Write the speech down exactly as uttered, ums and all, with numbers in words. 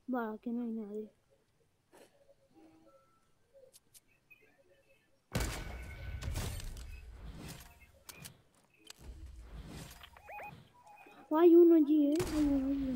Va, que no hay nadie. Oh, hay uno allí, ¿eh? Hay uno allí.